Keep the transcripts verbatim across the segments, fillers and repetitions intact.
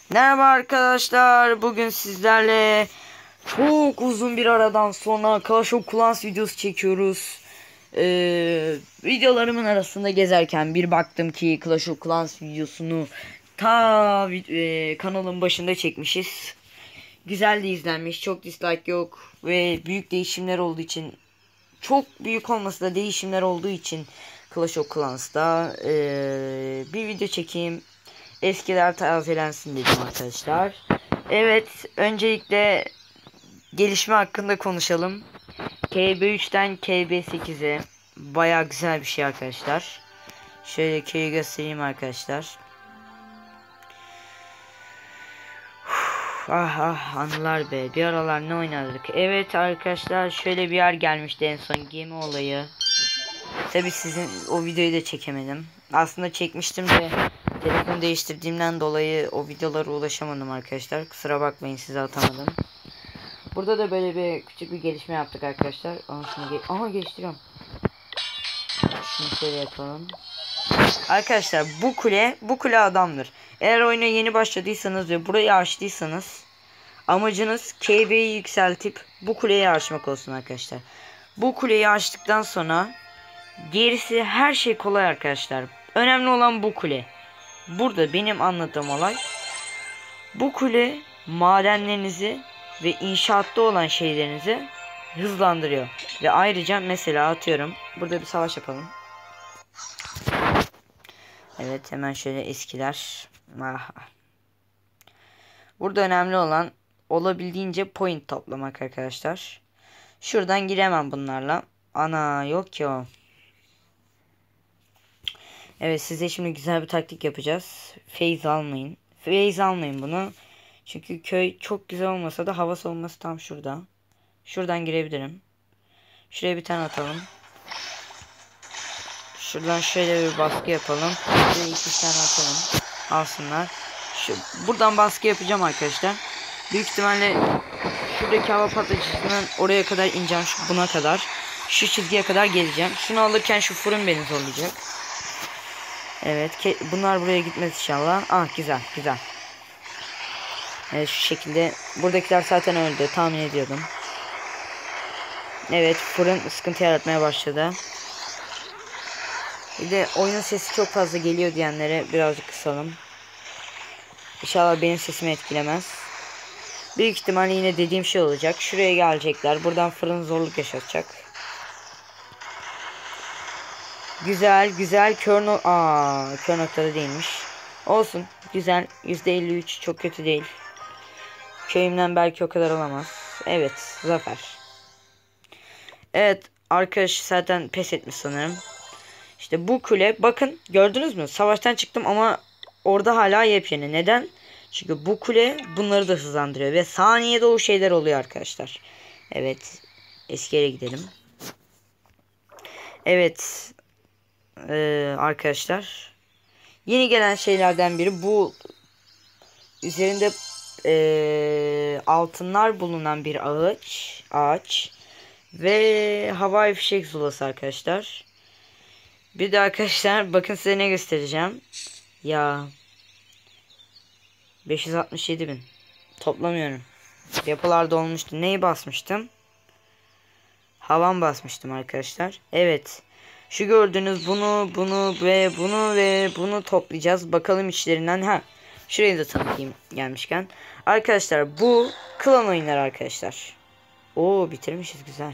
Merhaba arkadaşlar. Bugün sizlerle çok uzun bir aradan sonra Clash of Clans videosu çekiyoruz. Ee, videolarımın arasında gezerken bir baktım ki Clash of Clans videosunu ta e, kanalın başında çekmişiz. Güzel de izlenmiş. Çok dislike yok ve büyük değişimler olduğu için, çok büyük olmasa da değişimler olduğu için Clash of Clans'ta e, bir video çekeyim. Eskiler tazelensin dedim arkadaşlar. Evet, öncelikle gelişme hakkında konuşalım. K B üçten K B sekize baya güzel bir şey arkadaşlar. Şöyle köyü göstereyim arkadaşlar. Uf, ah ah anılar be, bir aralar ne oynardık. Evet arkadaşlar, şöyle bir yer gelmişti en son, gemi olayı. Tabi sizin o videoyu da çekemedim. Aslında çekmiştim de telefonu değiştirdiğimden dolayı o videolara ulaşamadım arkadaşlar. Kusura bakmayın, size atamadım. Burada da böyle bir küçük bir gelişme yaptık arkadaşlar. Aha, şunu ge Aha geçtiriyorum. Şunu şöyle yapalım. Arkadaşlar bu kule, bu kule adamdır. Eğer oyuna yeni başladıysanız ve burayı açtıysanız amacınız K B'yi yükseltip bu kuleyi açmak olsun arkadaşlar. Bu kuleyi açtıktan sonra gerisi her şey kolay arkadaşlar. Önemli olan bu kule. Burada benim anladığım olay, bu kule madenlerinizi ve inşaatta olan şeylerinizi hızlandırıyor. Ve ayrıca mesela atıyorum, burada bir savaş yapalım. Evet, hemen şöyle eskiler. Ah. Burada önemli olan olabildiğince point toplamak arkadaşlar. Şuradan giremem bunlarla. Ana yok ki o. Evet, size şimdi güzel bir taktik yapacağız. Phase almayın. Phase almayın bunu. Çünkü köy çok güzel olmasa da hava savunması tam şurada. Şuradan girebilirim. Şuraya bir tane atalım. Şuradan şöyle bir baskı yapalım. Şuraya iki tane atalım. Alsınlar. Şu, buradan baskı yapacağım arkadaşlar. Büyük ihtimalle şuradaki hava patlayıcısından oraya kadar ineceğim. Şu, buna kadar. Şu çizgiye kadar geleceğim. Şunu alırken şu fırın beni zorlayacak. Evet, bunlar buraya gitmez inşallah. Ah, güzel güzel. Evet, şu şekilde. Buradakiler zaten öldü, tahmin ediyordum. Evet, fırın sıkıntı yaratmaya başladı. Bir de oyunun sesi çok fazla geliyor diyenlere birazcık kısalım. İnşallah benim sesimi etkilemez. Büyük ihtimalle yine dediğim şey olacak. Şuraya gelecekler. Buradan fırın zorluk yaşatacak. Güzel güzel, kör no Aa, kör noktada değilmiş. Olsun, güzel. yüzde elli üç çok kötü değil. Köyümden belki o kadar olamaz. Evet, zafer. Evet, arkadaş zaten pes etmiş sanırım. İşte bu kule, bakın gördünüz mü? Savaştan çıktım ama orada hala yepyeni. Neden? Çünkü bu kule bunları da hızlandırıyor ve saniyede o şeyler oluyor arkadaşlar. Evet, eski yere gidelim. Evet. Ee, arkadaşlar, yeni gelen şeylerden biri bu, üzerinde e, altınlar bulunan bir ağaç ağaç ve havai fişek zulası arkadaşlar. Bir de arkadaşlar bakın, size ne göstereceğim ya. beş yüz altmış yedi bin toplamıyorum. Yapılarda olmuştu. Neyi basmıştım? Havan basmıştım arkadaşlar. Evet. Şu gördüğünüz bunu, bunu ve bunu ve bunu toplayacağız. Bakalım içlerinden. Ha, şurayı da tanıtayım gelmişken. Arkadaşlar, bu klan oyunları arkadaşlar. Oo, bitirmişiz, güzel.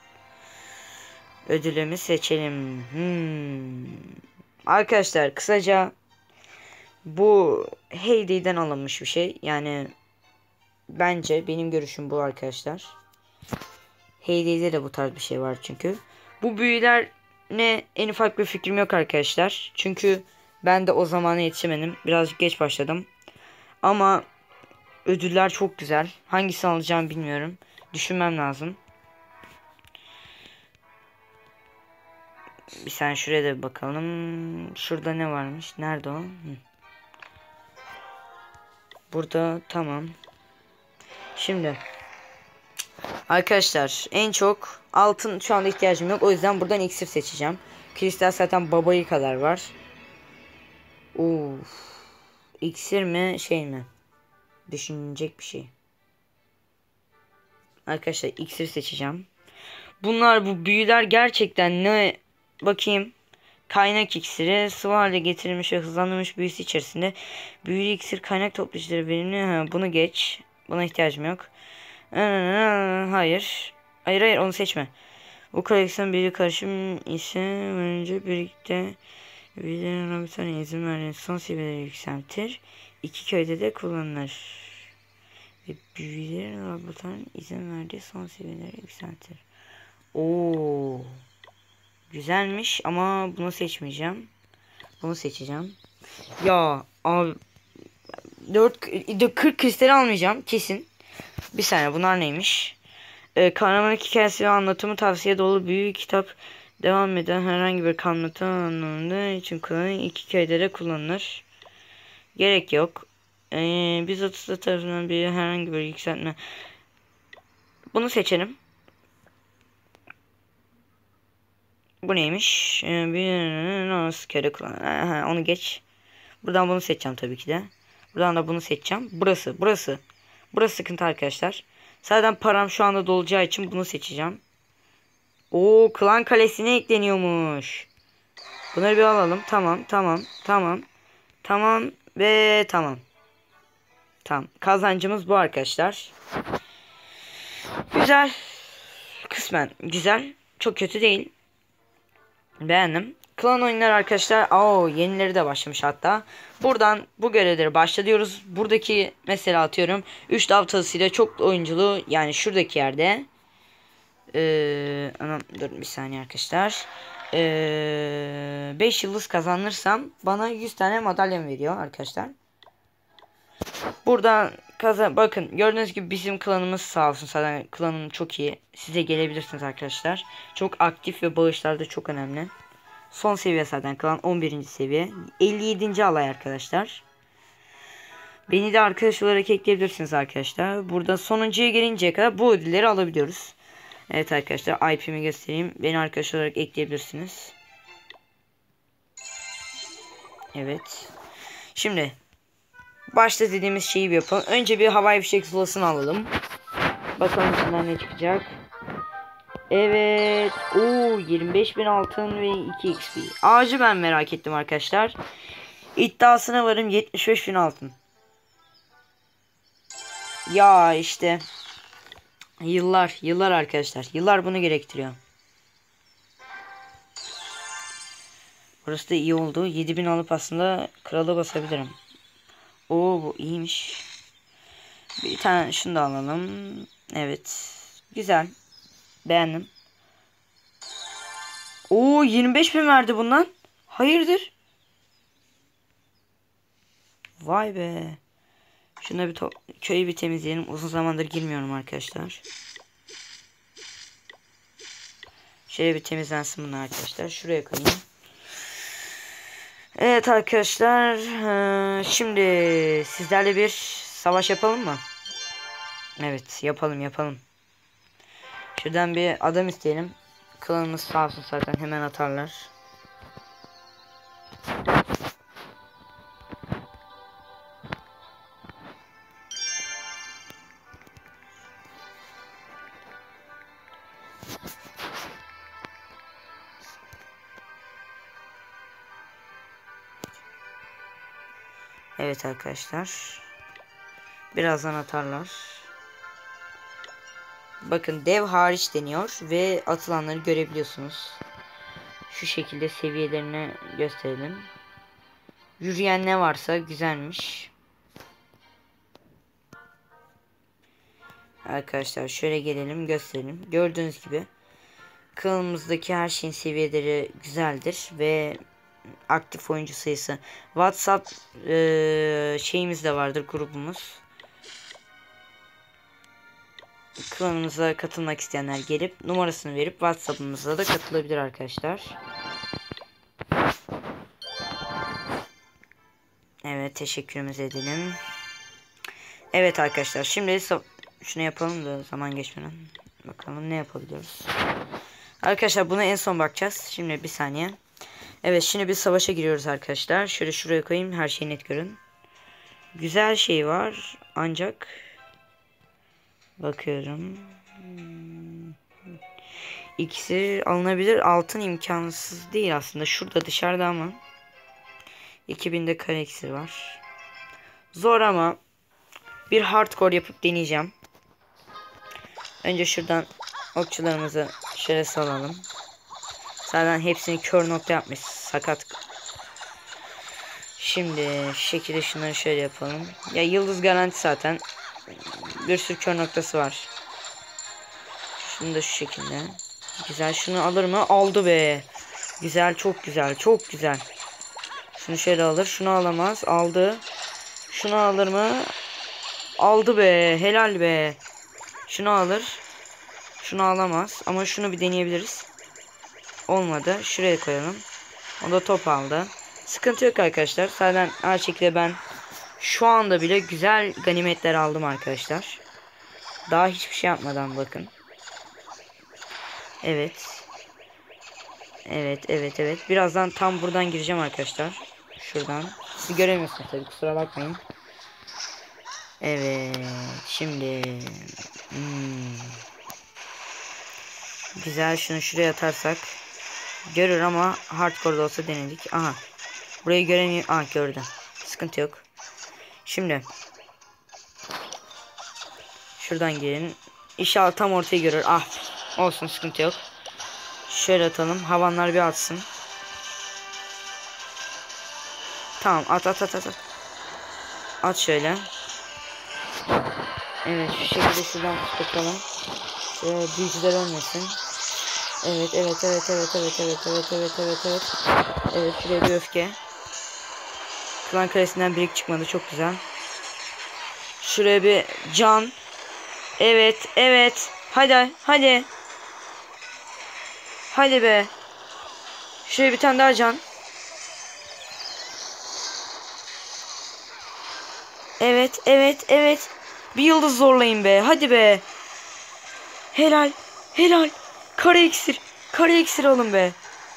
Ödülümü seçelim. Hmm. Arkadaşlar, kısaca bu Heyday'den alınmış bir şey. Yani bence, benim görüşüm bu arkadaşlar. Heyday'de de bu tarz bir şey var çünkü. Bu büyüler ne, en ufak bir fikrim yok arkadaşlar. Çünkü ben de o zamana yetişemedim. Birazcık geç başladım. Ama ödüller çok güzel. Hangisini alacağımı bilmiyorum. Düşünmem lazım. Bir saniye, şuraya da bir bakalım. Şurada ne varmış? Nerede o? Hı. Burada, tamam. Şimdi arkadaşlar, en çok altın şu anda ihtiyacım yok. O yüzden buradan iksir seçeceğim. Kristal zaten babayı kadar var. Uf. İksir mi şey mi? düşünecek bir şey. Arkadaşlar iksir seçeceğim. Bunlar bu büyüler gerçekten ne? Bakayım. Kaynak iksiri sıvı hale getirilmiş ve hızlandırılmış büyüsü içerisinde. Büyülü iksir kaynak toplayıcıları verimli. Ha, bunu geç. Buna ihtiyacım yok. Hayır. Hayır hayır onu seçme. Bu koleksiyon büyülü karışım ise önce birlikte büyülerin Robitan'a izin veren son seviyeleri yükseltir. İki köyde de kullanılır. Ve büyülerin Robitan'ın izin verdiği son seviyeleri yükseltir. Oo. Güzelmiş ama bunu seçmeyeceğim. Bunu seçeceğim. Ya abi dört kırk kristal almayacağım kesin. Bir saniye bunlar neymiş? Ee, kahraman hikayesi ve anlatımı tavsiye dolu büyük kitap, devam eden herhangi bir kanıtı anlamında için kullanılır. İki köyde de kullanılır. Gerek yok. Ee, biz otuzda tarafından bir herhangi bir yükseltme. Bunu seçelim. Bu neymiş? Ee, bir askere kullan. Onu geç. Buradan bunu seçeceğim tabii ki de. Buradan da bunu seçeceğim. Burası, burası. Burası sıkıntı arkadaşlar. Zaten param şu anda dolacağı için bunu seçeceğim. Oo, klan kalesine ekleniyormuş. Bunları bir alalım. Tamam, tamam, tamam. Tamam ve tamam. Tamam. Kazancımız bu arkadaşlar. Güzel. Kısmen güzel. Çok kötü değil. Beğendim. Klan oyunları arkadaşlar. Oo, yenileri de başlamış hatta. Buradan bu görevleri başlıyoruz. Buradaki mesela atıyorum üç dav tasıyla çok oyunculu yani şuradaki yerde. Ee, anam, dur bir saniye arkadaşlar. Ee, beş yıldız kazanırsam bana yüz tane madalya veriyor arkadaşlar. Buradan kazan bakın gördüğünüz gibi bizim klanımız sağ olsun, zaten klanım çok iyi. Size gelebilirsiniz arkadaşlar. Çok aktif ve bağışlar da çok önemli. Son seviye zaten klan on birinci seviye. elli yedinci alay arkadaşlar. Beni de arkadaş olarak ekleyebilirsiniz arkadaşlar. Burada sonuncuya gelinceye kadar bu ödülleri alabiliyoruz. Evet arkadaşlar I P'mi göstereyim. Beni arkadaş olarak ekleyebilirsiniz. Evet. Şimdi başta dediğimiz şeyi bir yapalım. Önce bir havai fişek zulasını alalım. Bakalım içinden ne çıkacak. Evet. Oo, yirmi beş bin altın ve iki X P. Ağacı ben merak ettim arkadaşlar. İddiasına varım yetmiş beş bin altın. Ya işte. Yıllar. Yıllar arkadaşlar. Yıllar bunu gerektiriyor. Burası da iyi oldu. yedi bin alıp aslında krala basabilirim. Oo, bu iyiymiş. Bir tane şunu da alalım. Evet. Güzel. Beğendim. Oo, yirmi beş bin verdi bundan. Hayırdır? Vay be. Şuna bir köyü bir temizleyelim. Uzun zamandır girmiyorum arkadaşlar. Şöyle bir temizlensin bunlar arkadaşlar. Şuraya koyayım. Evet arkadaşlar. Şimdi sizlerle bir savaş yapalım mı? Evet yapalım yapalım. Şuradan bir adam isteyelim. Klanımız sağ olsun zaten hemen atarlar. Evet arkadaşlar. Birazdan atarlar. Bakın dev hariç deniyor ve atılanları görebiliyorsunuz. Şu şekilde seviyelerini gösterelim. Yürüyen ne varsa güzelmiş. Arkadaşlar şöyle gelelim gösterelim. Gördüğünüz gibi kanalımızdaki her şeyin seviyeleri güzeldir ve aktif oyuncu sayısı. WhatsApp e, şeyimiz de vardır, grubumuz. Klanımıza katılmak isteyenler gelip numarasını verip WhatsApp'ımıza da katılabilir arkadaşlar. Evet teşekkürümüz edelim. Evet arkadaşlar şimdi şunu yapalım da zaman geçmeden bakalım ne yapabiliyoruz. Arkadaşlar buna en son bakacağız. Şimdi bir saniye. Evet şimdi bir savaşa giriyoruz arkadaşlar. Şöyle şuraya koyayım her şeyi net görün. Güzel şey var ancak bakıyorum. İkisi alınabilir. Altın imkansız değil aslında. Şurada dışarıda ama iki binde kare iksir var. Zor ama bir hardcore yapıp deneyeceğim. Önce şuradan okçularımızı şöyle salalım. Zaten hepsini kör nokta yapmış. Sakat. Şimdi şu şekilde şunları şöyle yapalım. Ya yıldız garanti zaten. Bir sürü kör noktası var. Şunu da şu şekilde. Güzel, şunu alır mı? Aldı be. Güzel, çok güzel, çok güzel. Şunu şöyle alır. Şunu alamaz. Aldı. Şunu alır mı? Aldı be. Helal be. Şunu alır. Şunu alamaz. Ama şunu bir deneyebiliriz. Olmadı. Şuraya koyalım. O da top aldı. Sıkıntı yok arkadaşlar. Zaten her şekilde ben şu anda bile güzel ganimetler aldım arkadaşlar. Daha hiçbir şey yapmadan bakın. Evet. Evet, evet, evet. Birazdan tam buradan gireceğim arkadaşlar. Şuradan. Siz göremiyorsunuz tabii, kusura bakmayın. Evet. Şimdi. Hmm. Güzel, şunu şuraya atarsak. Görür ama hardcore'da olsa denedik. Aha. Burayı göremiyor. Ah, gördüm. Sıkıntı yok. Şimdi. Şuradan gelin. İnşallah tam ortayı görür. Ah. Olsun, sıkıntı yok. Şöyle atalım. Havanlar bir atsın. Tamam, at at at at. At şöyle. Evet, şu şekilde şuradan tutalım. Ee, büyücüler ölmesin. Evet, evet, evet, evet, evet, evet, evet, evet, evet, evet. Evet, şuraya bir öfke. Klan kalesinden birik çıkmadı, çok güzel. Şuraya bir can. Evet, evet. Hadi, hadi. Hadi be. Şuraya bir tane daha can. Evet, evet, evet. Bir yıldız zorlayın be. Hadi be. Helal, helal. Kare iksir. Kare iksir alın be.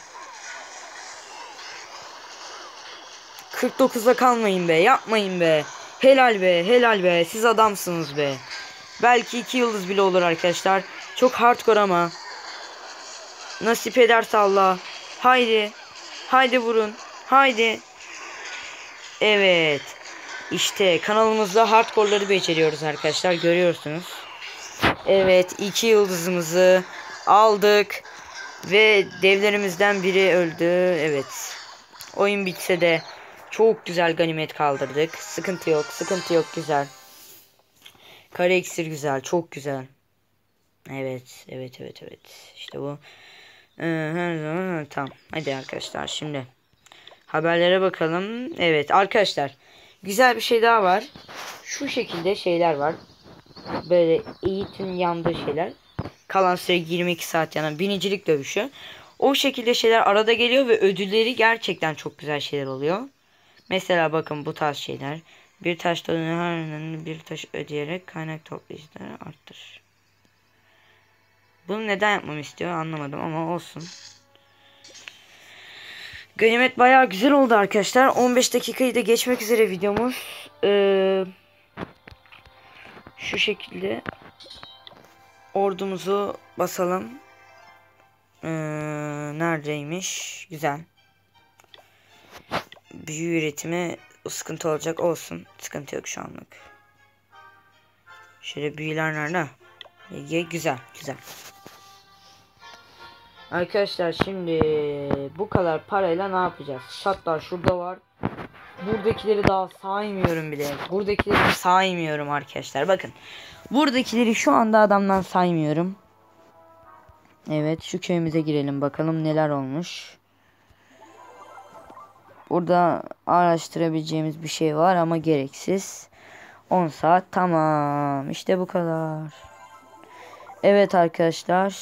kırk dokuzda kalmayın be. Yapmayın be. Helal be. Helal be. Siz adamsınız be. Belki iki yıldız bile olur arkadaşlar. Çok hardcore ama. Nasip ederse Allah. Haydi. Haydi vurun. Haydi. Evet. İşte kanalımızda hardcore'ları beceriyoruz arkadaşlar. Görüyorsunuz. Evet. iki yıldızımızı aldık. Ve devlerimizden biri öldü. Evet. Oyun bitse de çok güzel ganimet kaldırdık. Sıkıntı yok. Sıkıntı yok. Güzel. Kare iksir güzel. Çok güzel. Evet. Evet. Evet. Evet. İşte bu. Ee, tamam. Hadi arkadaşlar şimdi. Haberlere bakalım. Evet arkadaşlar. Güzel bir şey daha var. Şu şekilde şeyler var. Böyle eğitim yandığı şeyler. Kalan süre yirmi iki saat yanan binicilik dövüşü. O şekilde şeyler arada geliyor ve ödülleri gerçekten çok güzel şeyler oluyor. Mesela bakın bu tarz şeyler. Bir taş bir taş ödeyerek kaynak toplayıcıları arttır. Bunu neden yapmamı istiyor anlamadım ama olsun. Ganimet bayağı güzel oldu arkadaşlar. on beş dakikayı da geçmek üzere videomuz. Ee, şu şekilde ordumuzu basalım. Ee, neredeymiş? Güzel. Büyü üretimi sıkıntı olacak, olsun. Sıkıntı yok şu anlık. Şöyle büyüler nerede? Ye, güzel güzel. Arkadaşlar şimdi bu kadar parayla ne yapacağız? Şatlar şurada var. Buradakileri daha saymıyorum bile. Buradakileri saymıyorum arkadaşlar. Bakın. Buradakileri şu anda adamdan saymıyorum. Evet, şu köyümüze girelim bakalım neler olmuş. Burada araştırabileceğimiz bir şey var ama gereksiz. on saat tamam. İşte bu kadar. Evet arkadaşlar.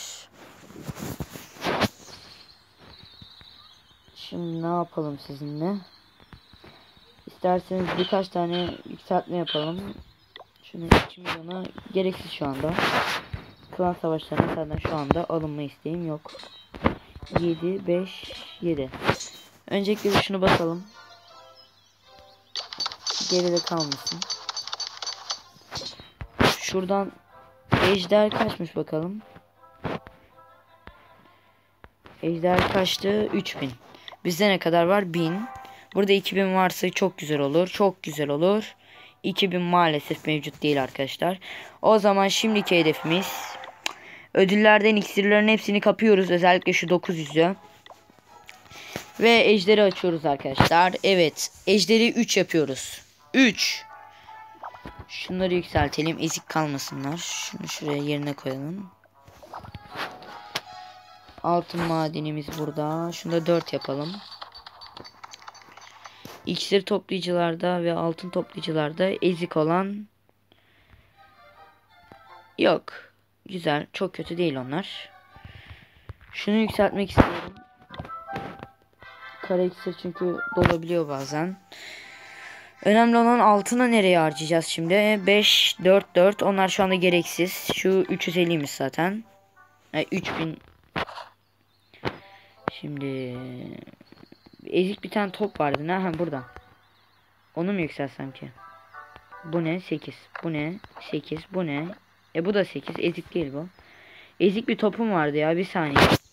Şimdi ne yapalım sizinle? İsterseniz birkaç tane yükseltme yapalım. Şunu iki milyona gereksiz şu anda. Klan savaşlarına zaten şu anda alınma isteğim yok. yedi, beş, yedi. Öncelikle şunu basalım. geride kalmasın. Şuradan ejder kaçmış bakalım. Ejder kaçtı? üç bin. Bizde ne kadar var? bin. Burada iki bin varsa çok güzel olur. Çok güzel olur. iki bin maalesef mevcut değil arkadaşlar. O zaman şimdiki hedefimiz ödüllerden iksirlerin hepsini kapıyoruz. Özellikle şu dokuz yüzü. Ve ejderi açıyoruz arkadaşlar. Evet. Ejderi üç yapıyoruz. üç. Şunları yükseltelim. Ezik kalmasınlar. Şunu şuraya yerine koyalım. Altın madenimiz burada. Şunu da dört yapalım. İksir toplayıcılarda ve altın toplayıcılarda ezik olan yok. Güzel. Çok kötü değil onlar. Şunu yükseltmek istiyorum. Kara iksir çünkü dolabiliyor bazen. Önemli olan altına nereye harcayacağız şimdi? beş, dört, dört. Onlar şu anda gereksiz. Şu üç yüz elliymiş zaten. Yani üç bin. Şimdi ezik bir tane top vardı. Ne? Ha, burada. Onu mu yükseltsem ki? Bu ne? sekiz. Bu ne? sekiz. Bu ne? E bu da sekiz. Ezik değil bu. Ezik bir topum vardı ya. Bir saniye.